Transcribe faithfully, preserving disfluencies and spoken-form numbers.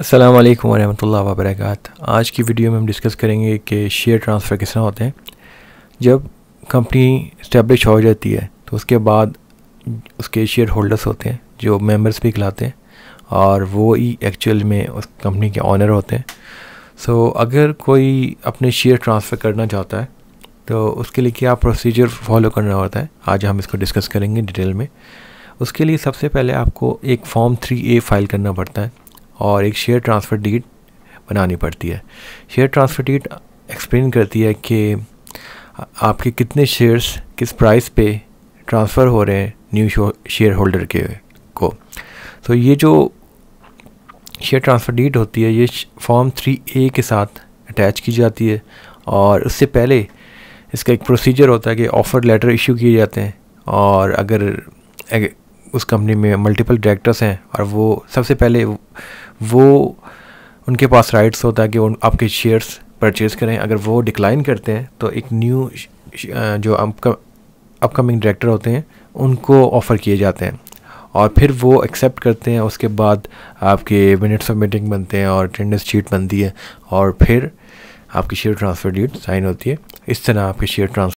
अस्सलाम वालेकुम वरहमतुल्लाहि वबरकातुहू। आज की वीडियो में हम डिस्कस करेंगे कि शेयर ट्रांसफ़र किस तरह होते हैं। जब कंपनी इस्टेब्लिश हो जाती है तो उसके बाद उसके शेयर होल्डर्स होते हैं जो मेंबर्स भी कहलाते हैं और वो ही एक्चुअल में उस कंपनी के ऑनर होते हैं। सो so, अगर कोई अपने शेयर ट्रांसफ़र करना चाहता है तो उसके लिए क्या प्रोसीजर फॉलो करना होता है, आज हम इसको डिस्कस करेंगे डिटेल में। उसके लिए सबसे पहले आपको एक फॉर्म थ्री ए फाइल करना पड़ता है और एक शेयर ट्रांसफ़र डीड बनानी पड़ती है। शेयर ट्रांसफ़र डीड एक्सप्लेन करती है कि आपके कितने शेयर्स किस प्राइस पे ट्रांसफ़र हो रहे हैं न्यू शेयर होल्डर के को। तो ये जो शेयर ट्रांसफ़र डीड होती है ये फॉर्म थ्री ए के साथ अटैच की जाती है और उससे पहले इसका एक प्रोसीजर होता है कि ऑफ़र लेटर इशू किए जाते हैं। और अगर, अगर उस कंपनी में मल्टीपल डायरेक्टर्स हैं और वो सबसे पहले वो उनके पास राइट्स होता है कि उन आपके शेयर्स परचेज़ करें। अगर वो डिक्लाइन करते हैं तो एक न्यू जो अपकमिंग डायरेक्टर होते हैं उनको ऑफ़र किए जाते हैं और फिर वो एक्सेप्ट करते हैं। उसके बाद आपके मिनट्स ऑफ मीटिंग बनते हैं और अटेंडेंस शीट बनती है और फिर आपकी शेयर ट्रांसफ़र डीड साइन होती है। इस तरह आपके शेयर ट्रांसफ़र